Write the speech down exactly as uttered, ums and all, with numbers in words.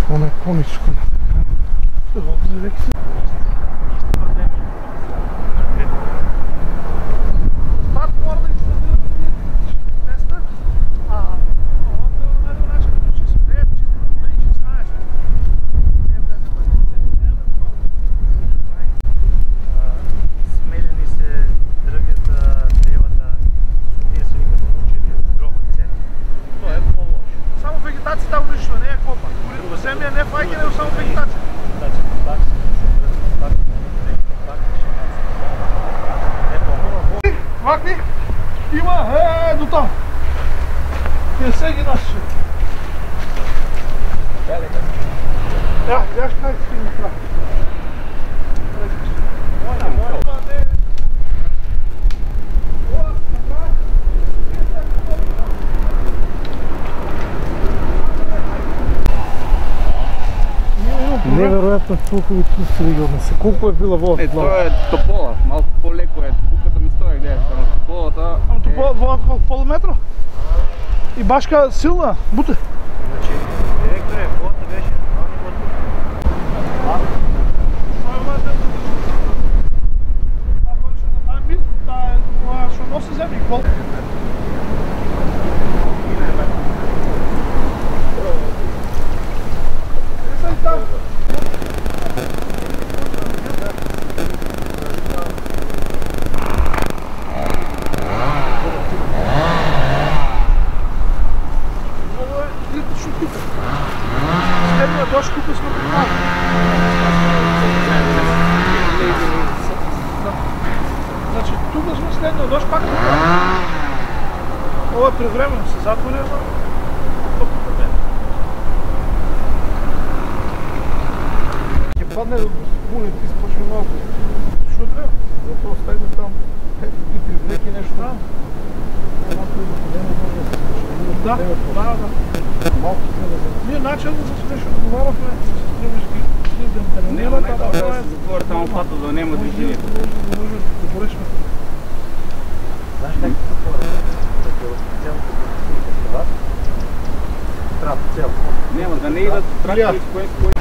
Оно е коничко. Вакни, има, е, до там. Не се ги наши. Я, я ще кажа, че не прави. Моля, моля. Невероятно толкова чувство да не се. Колко е била вода? Не, това е топола. Малко по-леко е. Буката ми стои, гледай. Ама тополата... Ама топола, вода колко полуметра? И башка силна, буте. Значи, директор е, водата беше. А? Това ще носи земли. Следния дощ, които сме признали. Значи, тук сме следния дощ, пак тук. Това е превременно се затвори, но тук е ден. Ще падне да булен, ти спочва малко. Що трябва? Зато оставим там и привлеки нещо там. Да, да, да. Малко се да. Ние начин да се беше отговаряхме с тръбишки. Няма най-добре да се затвори там пата, да няма движение. Да може да поръчме. Знаеш как се затвори? Такива специалните фестивали. Трябва цяло. Няма, да не идат трактори с кои